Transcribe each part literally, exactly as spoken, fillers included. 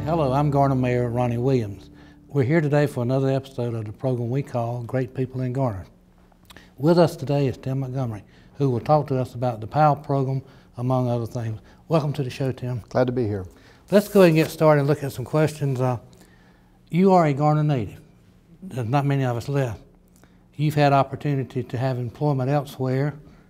Hello, I'm Garner Mayor Ronnie Williams. We're here today for another episode of the program we call Great People in Garner. With us today is Tim Montgomery, who will talk to us about the PAL program, among other things. Welcome to the show, Tim. Glad to be here. Let's go ahead and get started and look at some questions. Uh, you are a Garner native. There's not many of us left. You've had opportunity to have employment elsewhere,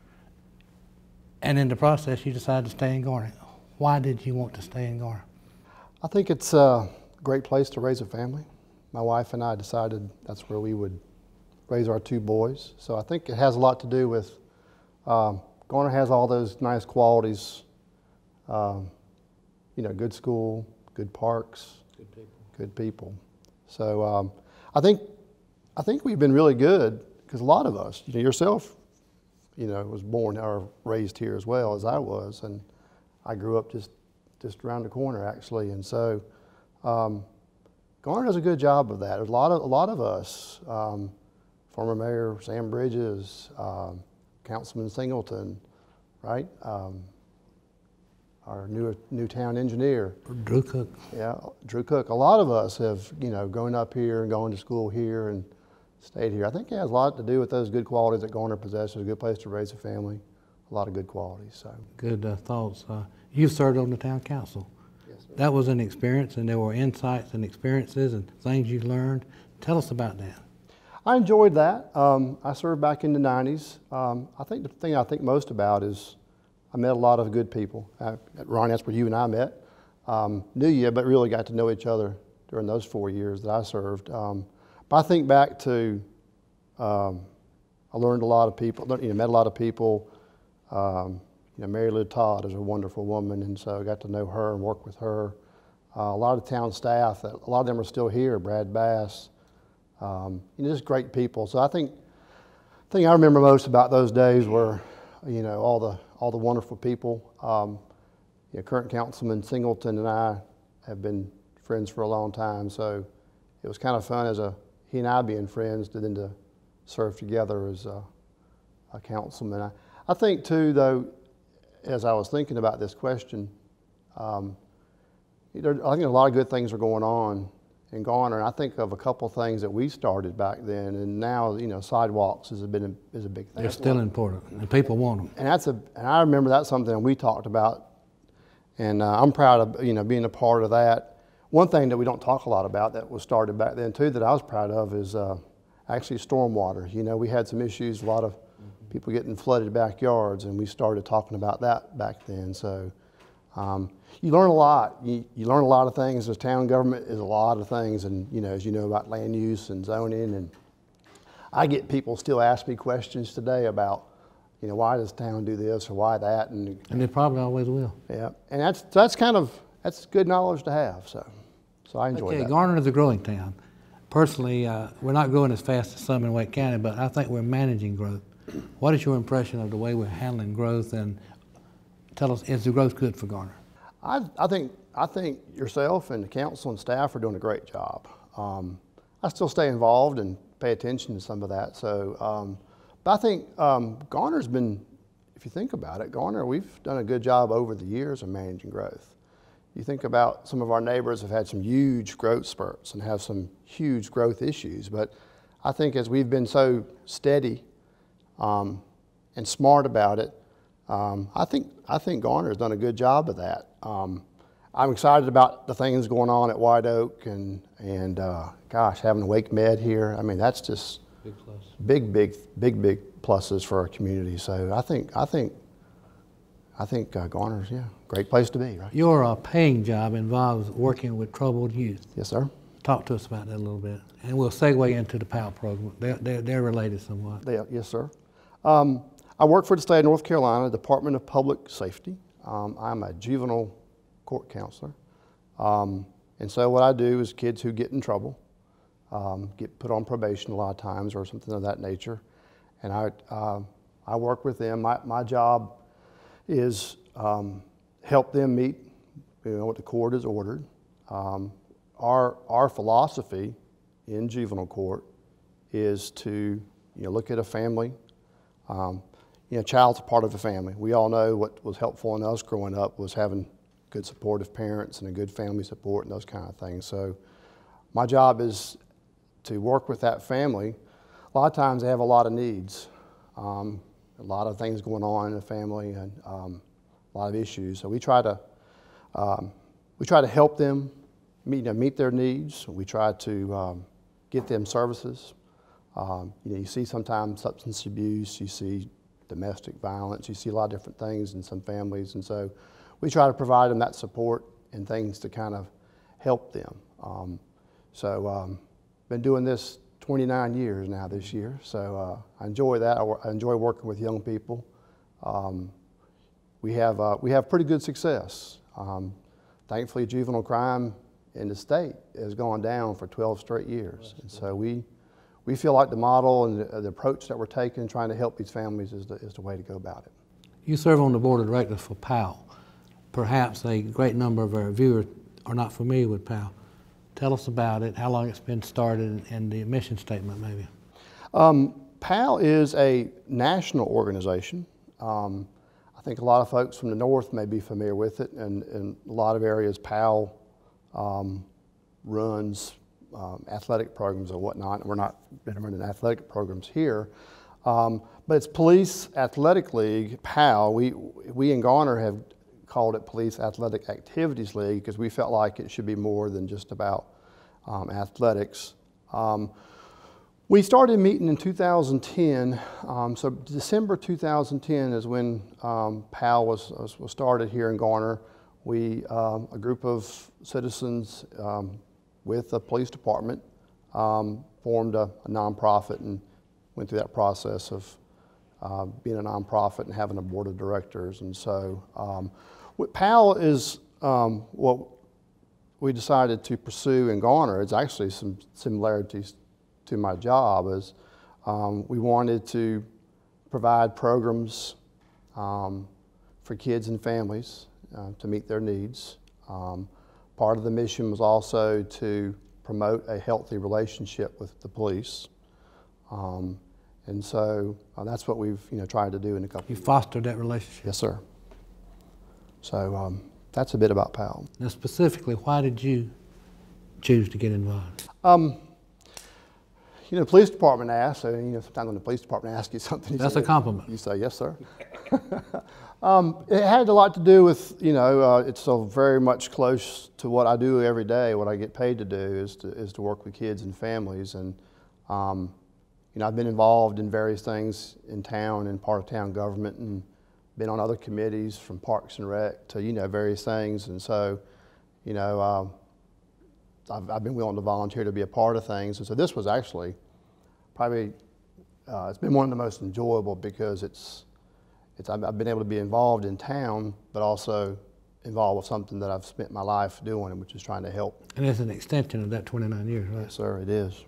and in the process you decided to stay in Garner. Why did you want to stay in Garner? I think it's a great place to raise a family. My wife and I decided that's where we would raise our two boys. So I think it has a lot to do with, um, Garner has all those nice qualities, um, you know, good school, good parks, Good people. good people. So um, I think I think we've been really good because a lot of us, you know, yourself, you know, was born or raised here as well as I was, and I grew up just just around the corner actually, and so um, Garner does a good job of that. There's a lot of a lot of us, um, former Mayor Sam Bridges, um, Councilman Singleton, right? Um, our new new town engineer, Drew Cook. Yeah, Drew Cook. A lot of us have, you know, grown up here and going to school here and stayed here. I think it has a lot to do with those good qualities that Garner possesses. A good place to raise a family, a lot of good qualities. So Good uh, thoughts. Uh, you served on the town council. yes, sir. That was an experience, and there were insights and experiences and things you learned. Tell us about that. I enjoyed that. Um, I served back in the nineties. Um, I think the thing I think most about is I met a lot of good people. Uh, Ron, that's where you and I met. Um, knew you, but really got to know each other during those four years that I served. Um, but I think back to, um, I learned a lot of people, you know, met a lot of people. Um, you know, Mary Lou Todd is a wonderful woman, and so I got to know her and work with her. Uh, a lot of town staff, that a lot of them are still here, Brad Bass, um, you know, just great people. So I think, the thing I remember most about those days were, you know, all the all the wonderful people. Um, you know, current Councilman Singleton and I have been friends for a long time, so it was kind of fun as a he and I being friends to then to serve together as a, a councilman. I, I think too, though, as I was thinking about this question, um, there, I think a lot of good things are going on in Garner, and I think of a couple things that we started back then, and now, you know, sidewalks has been a, is a big thing. They're still important, and people want them. And that's a, and I remember that's something that we talked about, and uh, I'm proud of, you know, being a part of that. One thing that we don't talk a lot about that was started back then too that I was proud of is uh, actually stormwater. You know, we had some issues, a lot of people getting flooded backyards, and we started talking about that back then. So um, you learn a lot. You, you learn a lot of things. As town government is a lot of things, and you know, as you know about land use and zoning, and I get people still ask me questions today about, you know, why does town do this or why that, and And they probably always will. yeah, and that's that's kind of that's good knowledge to have. So, so I enjoy Okay, that. Garner is a growing town. Personally, uh, we're not growing as fast as some in Wake County, but I think we're managing growth. What is your impression of the way we're handling growth, and tell us, is the growth good for Garner? I, I think I think yourself and the council and staff are doing a great job. Um, I still stay involved and pay attention to some of that. So, um, but I think um, Garner's been, if you think about it, Garner, we've done a good job over the years of managing growth. You think about some of our neighbors have had some huge growth spurts and have some huge growth issues, but I think as we've been so steady um, and smart about it, um, I think I think Garner has done a good job of that. Um, I'm excited about the things going on at White Oak and and uh, gosh, having a Wake Med here. I mean, that's just Big plus. big, big, big, big pluses for our community. So I think I think I think uh, Garner's, yeah, great place to be, right? Your uh, paying job involves working with troubled youth. Yes, sir. Talk to us about that a little bit, and we'll segue into the PAL program. They're, they're, they're related somewhat. They, yes, sir. Um, I work for the state of North Carolina, Department of Public Safety. Um, I'm a juvenile court counselor. Um, and so what I do is kids who get in trouble, um, get put on probation a lot of times or something of that nature. And I, uh, I work with them. My, my job is um, help them meet, you know, what the court has ordered. Um, our, our philosophy in juvenile court is to, you know, look at a family. Um, you know, child's a part of a family. We all know what was helpful in us growing up was having good supportive parents and a good family support and those kind of things. So my job is to work with that family. A lot of times they have a lot of needs, um, a lot of things going on in the family, and um, a lot of issues. So we try to um, we try to help them meet, you know, meet their needs. We try to um, get them services. Um, you know, you see sometimes substance abuse, you see domestic violence, you see a lot of different things in some families, and so we try to provide them that support and things to kind of help them. Um, so um, been doing this twenty-nine years now this year, so uh, I enjoy that. I, I enjoy working with young people. Um, we have uh, we have pretty good success. Um, thankfully, juvenile crime in the state has gone down for twelve straight years, and so we we feel like the model and the, the approach that we're taking, trying to help these families, is the, is the way to go about it. You serve on the board of directors for P A L. Perhaps a great number of our viewers are not familiar with P A L. Tell us about it, how long it's been started, and the mission statement maybe. Um, P A L is a national organization. Um, I think a lot of folks from the north may be familiar with it, and in a lot of areas P A L um, runs um, athletic programs or whatnot. We're not been running athletic programs here, um, but it's Police Athletic League, P A L. We, we in Garner have called it Police Athletic Activities League because we felt like it should be more than just about um, athletics. Um, we started meeting in two thousand ten, um, so December two thousand ten is when um, P A L was, was, was started here in Garner. We, um, a group of citizens um, with the police department um, formed a, a nonprofit and went through that process of uh, being a nonprofit and having a board of directors. And so um, what P A L is um, what we decided to pursue in Garner. It's actually some similarities to my job. Is um, we wanted to provide programs um, for kids and families uh, to meet their needs. Um, part of the mission was also to promote a healthy relationship with the police. Um, and so uh, that's what we've you know tried to do in a couple. You fostered that relationship. Yes, sir. So um, that's a bit about P A L. Now, specifically, why did you choose to get involved? Um, you know, the police department asked, so, you know, sometimes when the police department asks you something, you That's say, a compliment. You say, yes, sir. um, it had a lot to do with, you know, uh, it's so very much close to what I do every day. What I get paid to do is to, is to work with kids and families. And, um, you know, I've been involved in various things in town and part of town government, and been on other committees from Parks and Rec to, you know, various things. And so, you know, uh, I've, I've been willing to volunteer to be a part of things. And so this was actually probably, uh, it's been one of the most enjoyable because it's, it's I've, I've been able to be involved in town, but also involved with something that I've spent my life doing, which is trying to help. And it's an extension of that twenty-nine years, right? Yes, sir, it is.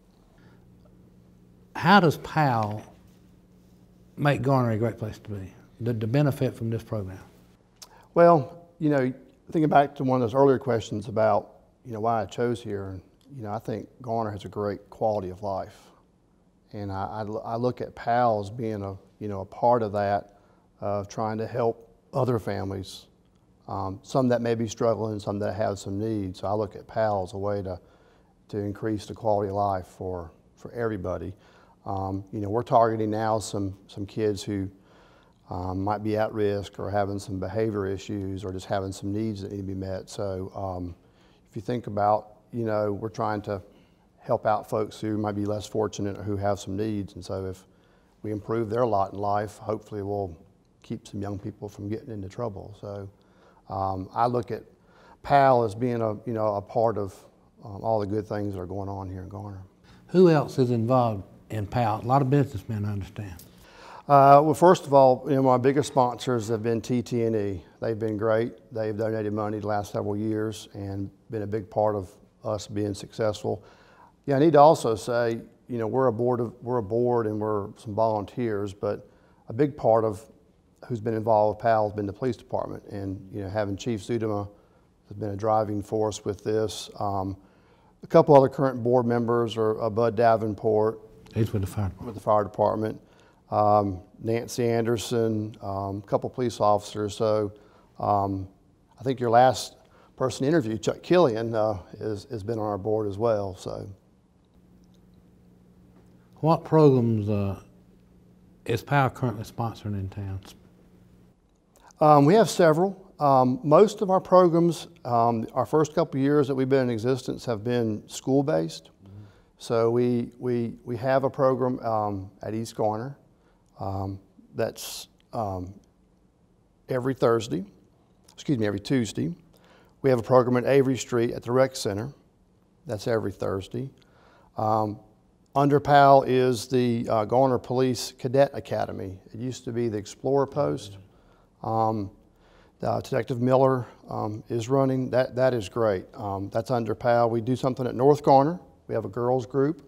How does P A L make Garner a great place to be? The, the benefit from this program? Well, you know, thinking back to one of those earlier questions about, you know, why I chose here, you know, I think Garner has a great quality of life. And I, I, I look at P A L as being a, you know, a part of that, of trying to help other families, um, some that may be struggling, some that have some needs. So I look at P A L as a way to, to increase the quality of life for, for everybody. Um, you know, we're targeting now some, some kids who Um, might be at risk or having some behavior issues or just having some needs that need to be met. So um, if you think about, you know, we're trying to help out folks who might be less fortunate or who have some needs. And so if we improve their lot in life, hopefully we'll keep some young people from getting into trouble. So um, I look at P A L as being a, you know, a part of um, all the good things that are going on here in Garner. Who else is involved in P A L? A lot of businessmen, I understand. Uh, well, first of all, you know, my biggest sponsors have been T T and E. They've been great. They've donated money the last several years and been a big part of us being successful. Yeah, I need to also say, you know, we're a board of, we're a board and we're some volunteers, but a big part of who's been involved with P A L has been the police department, and you know, having Chief Zudema has been a driving force with this. Um, a couple other current board members are uh, Bud Davenport. He's with the fire department. With the fire department. Um, Nancy Anderson, um, a couple police officers. So um, I think your last person interviewed, Chuck Killian, uh, is, has been on our board as well. So, what programs uh, is POW currently sponsoring in town? Um, we have several. Um, most of our programs, um, our first couple of years that we've been in existence have been school-based. Mm-hmm. So we, we, we have a program um, at East Garner um, that's um, every Thursday, excuse me, every Tuesday. We have a program at Avery Street at the Rec Center. That's every Thursday. Um, under POW is the uh, Garner Police Cadet Academy. It used to be the Explorer Post. Um, uh, Detective Miller um, is running. That, that is great. Um, that's under POW. We do something at North Garner. We have a girls group.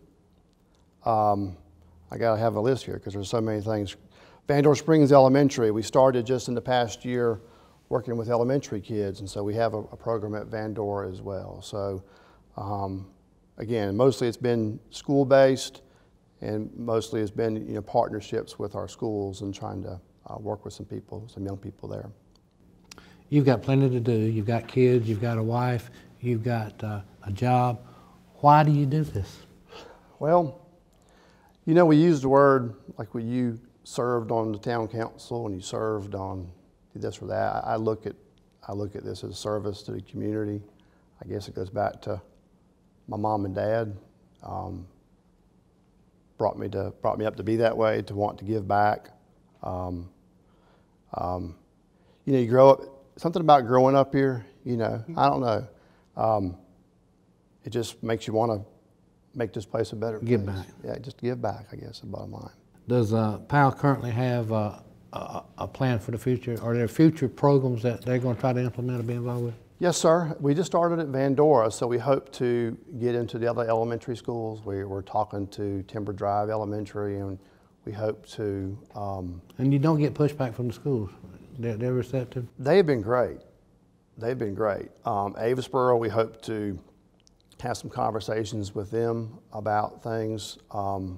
Um, I gotta have a list here because there's so many things. Vandor Springs Elementary, we started just in the past year working with elementary kids, and so we have a, a program at Vandor as well. So um, again, mostly it's been school-based, and mostly it's been you know partnerships with our schools and trying to uh, work with some people, some young people there. You've got plenty to do. You've got kids, you've got a wife, you've got uh, a job. Why do you do this? Well, you know, we used the word, like when you served on the town council and you served on this or that. I look at, I look at this as a service to the community. I guess it goes back to my mom and dad. Um, brought me to, brought me up to be that way, to want to give back. Um, um, you know, you grow up, something about growing up here, you know, I don't know. Um, it just makes you want to make this place a better place. Give back. Yeah, just give back, I guess, is the bottom line. Does uh, POW currently have uh, a, a plan for the future? Are there future programs that they're going to try to implement or be involved with? Yes, sir. We just started at Vandora, so we hope to get into the other elementary schools. We, we're talking to Timber Drive Elementary, and we hope to... Um, and you don't get pushback from the schools? They're, they're receptive? They've been great. They've been great. Um, Avisboro, we hope to have some conversations with them about things. Um,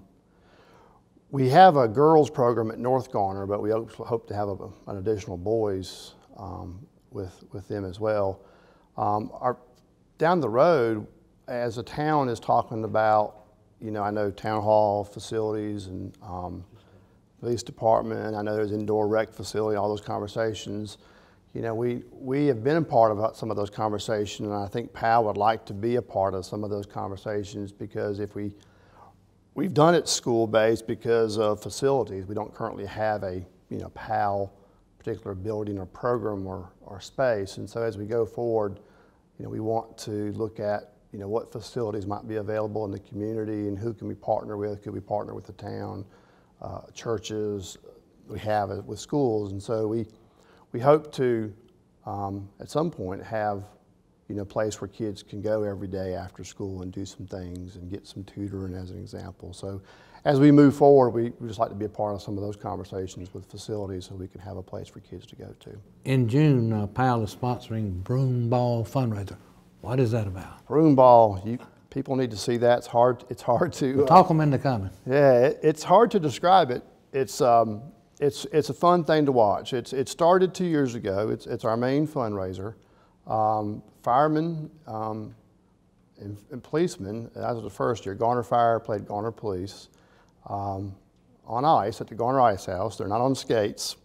we have a girls program at North Garner, but we hope to have a, an additional boys um, with, with them as well. Um, our, down the road, as a town is talking about, you know, I know town hall facilities and um, police department, I know there's indoor rec facility, all those conversations. You know, we, we have been a part of some of those conversations, and I think POW would like to be a part of some of those conversations, because if we, we've done it school-based because of facilities. We don't currently have a, you know, POW particular building or program or, or space, and so as we go forward, you know, we want to look at, you know, what facilities might be available in the community and who can we partner with. Could we partner with the town, uh, churches, we have it with schools, and so we, We hope to, um, at some point, have you know, a place where kids can go every day after school and do some things and get some tutoring, as an example. So as we move forward, we, we just like to be a part of some of those conversations with facilities so we can have a place for kids to go to. In June, uh, POW is sponsoring Broom Ball fundraiser. What is that about? Broom Ball, you, people need to see that. It's hard, it's hard to... Well, talk them into coming. Yeah, it, it's hard to describe it. It's, um, It's, it's a fun thing to watch. It's, it started two years ago. It's, it's our main fundraiser. Um, firemen um, and, and policemen, that was the first year. Garner Fire played Garner Police um, on ice at the Garner Ice House. They're not on skates.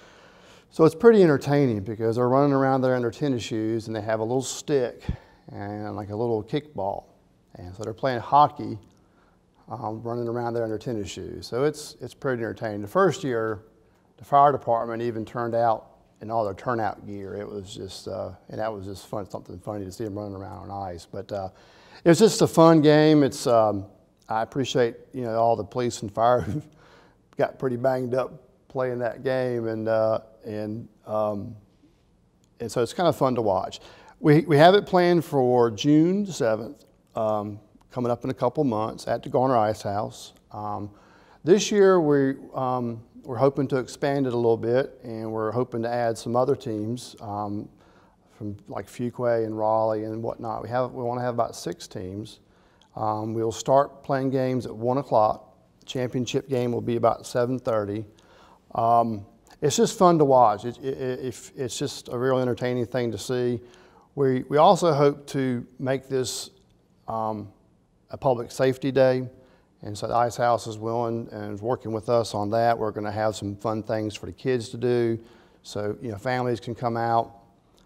So it's pretty entertaining because they're running around there in their tennis shoes, and they have a little stick and like a little kickball. And so they're playing hockey, Um, running around there in their tennis shoes. So it's, it's pretty entertaining. The first year, the fire department even turned out in all their turnout gear. It was just, uh, and that was just fun, something funny to see them running around on ice. But uh, it was just a fun game. It's, um, I appreciate, you know, all the police and fire who got pretty banged up playing that game. And, uh, and, um, and so it's kind of fun to watch. We, we have it planned for June seventh. Um, coming up in a couple months at the Garner Ice House. Um, this year we, um, we're hoping to expand it a little bit, and we're hoping to add some other teams um, from like Fuquay and Raleigh and whatnot. We, have, we want to have about six teams. Um, we'll start playing games at one o'clock. The championship game will be about seven thirty. Um, it's just fun to watch. It, it, it, it's just a real entertaining thing to see. We, we also hope to make this um, a public safety day. And so the Ice House is willing and is working with us on that. We're going to have some fun things for the kids to do. So, you know, families can come out,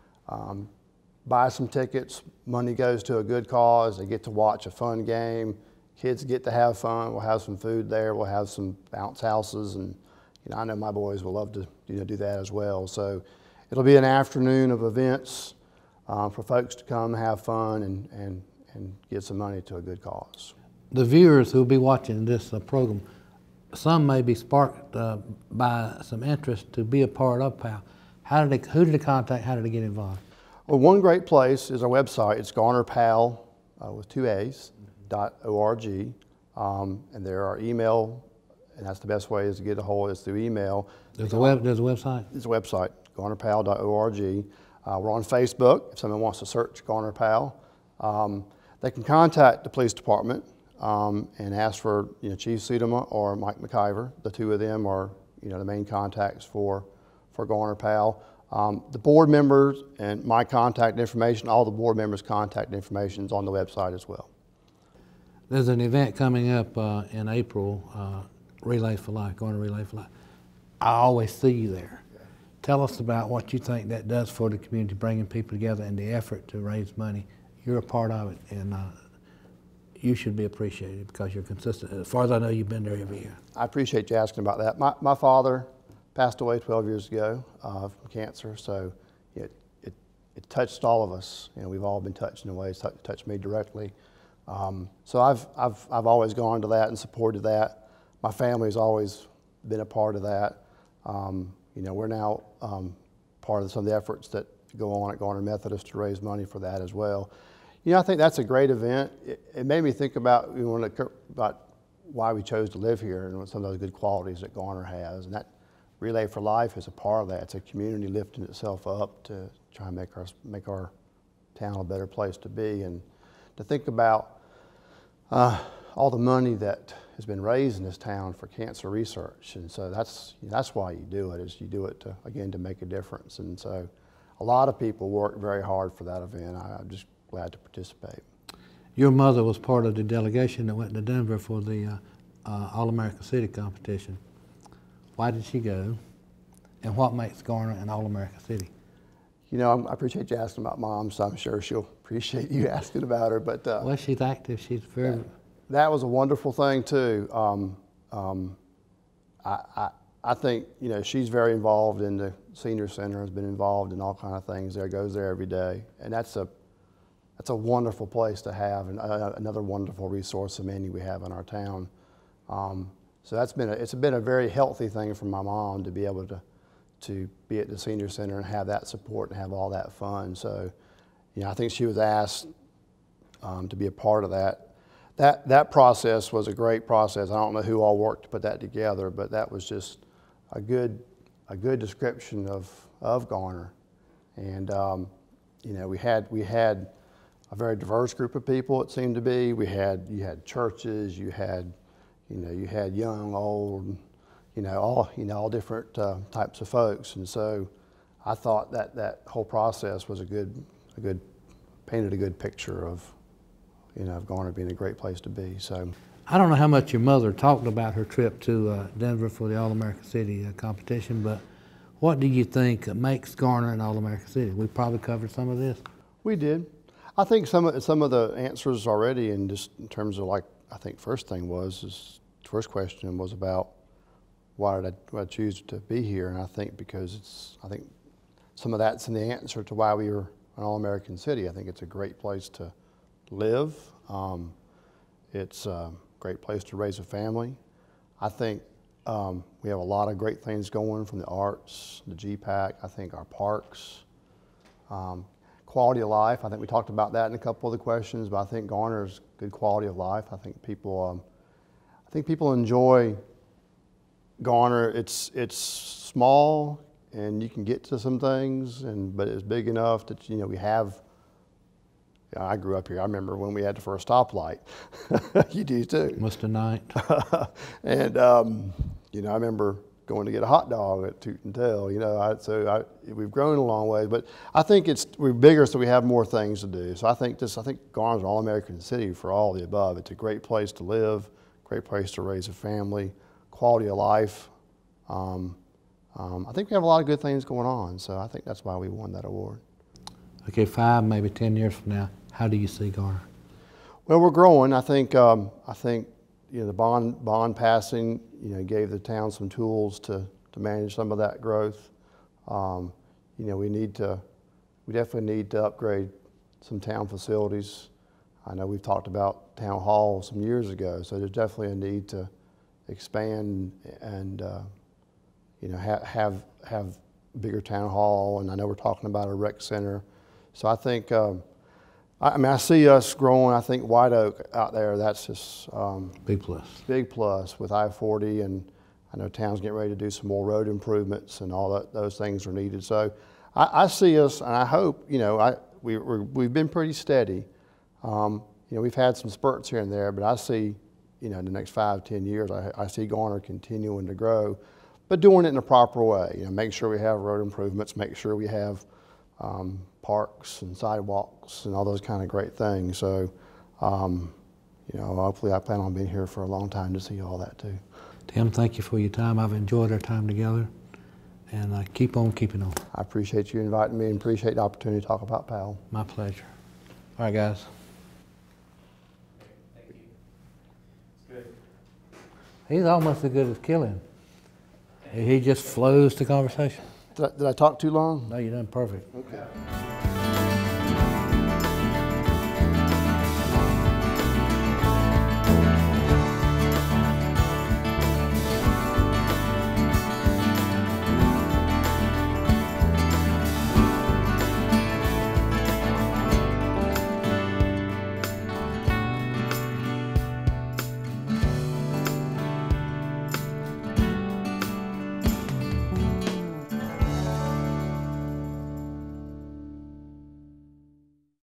um, buy some tickets. Money goes to a good cause. They get to watch a fun game. Kids get to have fun. We'll have some food there. We'll have some bounce houses. And, you know, I know my boys will love to, you know, do that as well. So it'll be an afternoon of events um, for folks to come have fun and, and, and give some money to a good cause. The viewers who will be watching this uh, program, some may be sparked uh, by some interest to be a part of PAL. How did they, who did they contact? How did they get involved? Well, one great place is our website. It's Garner Pal uh, with two A's, dot O-R-G. Um, and there are email, and that's the best way is to get a hold is through email. There's a, web, there's a website? There's a website, garner pal dot org. Uh, we're on Facebook if someone wants to search Garner Pal. Um, they can contact the police department. Um, and ask for you know, Chief Sudema or Mike McIver. The two of them are you know, the main contacts for, for Garner Pal. Um, the board members and my contact information, all the board members' contact information is on the website as well. There's an event coming up uh, in April, uh, Relay for Life, Garner Relay for Life. I always see you there. Yeah. Tell us about what you think that does for the community, bringing people together and the effort to raise money. You're a part of it. And, uh, you should be appreciated because you're consistent. As far as I know, you've been there every year. I appreciate you asking about that. My, my father passed away twelve years ago uh, from cancer, so it, it, it touched all of us. You know, we've all been touched in ways that touched me directly. Um, so I've, I've, I've always gone to that and supported that. My family's always been a part of that. Um, you know, we're now um, part of some of the efforts that go on at Garner Methodist to raise money for that as well. You know, I think that's a great event. It, it made me think about, you know, about why we chose to live here and some of those good qualities that Garner has. And that Relay for Life is a part of that. It's a community lifting itself up to try and make our, make our town a better place to be. And to think about uh, all the money that has been raised in this town for cancer research. And so that's, that's why you do it, is you do it to, again, to make a difference. And so a lot of people work very hard for that event. I, I'm just glad to participate. Your mother was part of the delegation that went to Denver for the uh, uh, All-America City competition. Why did she go? And what makes Garner an All-America City? You know, I appreciate you asking about Mom, so I'm sure she'll appreciate you asking about her. But uh, well, she's active. She's very. That, that was a wonderful thing too. Um, um, I, I I think you know she's very involved in the senior center. Has been involved in all kind of things there. Goes there every day, and that's a that's a wonderful place to have, and uh, another wonderful resource amenity we have in our town. Um, so that's been a, it's been a very healthy thing for my mom to be able to. to be at the senior center and have that support and have all that fun. So, you know, I think she was asked um, to be a part of that. That that process was a great process. I don't know who all worked to put that together, but that was just a good a good description of of Garner. And um, you know, we had we had a very diverse group of people. It seemed to be. We had you had churches, you had you know you had young, old. You know, all you know, all different uh, types of folks, and so I thought that that whole process was a good, a good, painted a good picture of, you know, of Garner being a great place to be. So I don't know how much your mother talked about her trip to uh, Denver for the All-America City uh, competition, but what do you think makes Garner an All-America City? We probably covered some of this. We did. I think some of some of the answers already, and just in terms of like, I think first thing was is first question was about. Why did I, why did I choose to be here? And I think because it's, I think some of that's in the answer to why we were an all-American city. I think it's a great place to live. Um, it's a great place to raise a family. I think um, we have a lot of great things going from the arts, the G PAC, I think our parks, um, quality of life. I think we talked about that in a couple of the questions, but I think Garner's good quality of life. I think people, um, I think people enjoy Garner. It's it's small and you can get to some things, and but it's big enough that you know we have. You know, I grew up here. I remember when we had the first stoplight. You do too. Must have night. And um, you know, I remember going to get a hot dog at Toot and Tell, you know. I, so I, we've grown a long way, but I think it's we're bigger, so we have more things to do. So I think this, I think Garner's an all-American city for all the above. It's a great place to live, great place to raise a family, quality of life. Um, um, I think we have a lot of good things going on, so I think that's why we won that award. Okay, five, maybe ten years from now, how do you see Garner? Well, we're growing. I think um, I think you know the bond bond passing you know gave the town some tools to to manage some of that growth. Um, you know we need to we definitely need to upgrade some town facilities. I know we've talked about town hall some years ago, so there's definitely a need to expand and uh, you know ha have have bigger town hall. And I know we're talking about a rec center. So I think. Um, I mean, I see us growing. I think White Oak out there, that's just um, big plus. Big plus with I forty, and I know town's getting ready to do some more road improvements, and all that. Those things are needed. So I, I see us, and I hope you know, I we we're, we've been pretty steady. Um, you know, we've had some spurts here and there, but I see, you know, in the next five, ten years, I, I see Garner continuing to grow, but doing it in a proper way. You know, make sure we have road improvements, make sure we have Um, parks and sidewalks and all those kind of great things. So, um, you know, hopefully I plan on being here for a long time to see all that too. Tim, thank you for your time. I've enjoyed our time together, and uh, keep on keeping on. I appreciate you inviting me and appreciate the opportunity to talk about Powell. My pleasure. All right, guys. Thank you. It's good. He's almost as good as Killian. He just flows the conversation. Did I, did I talk too long? No, you're done perfect. Okay.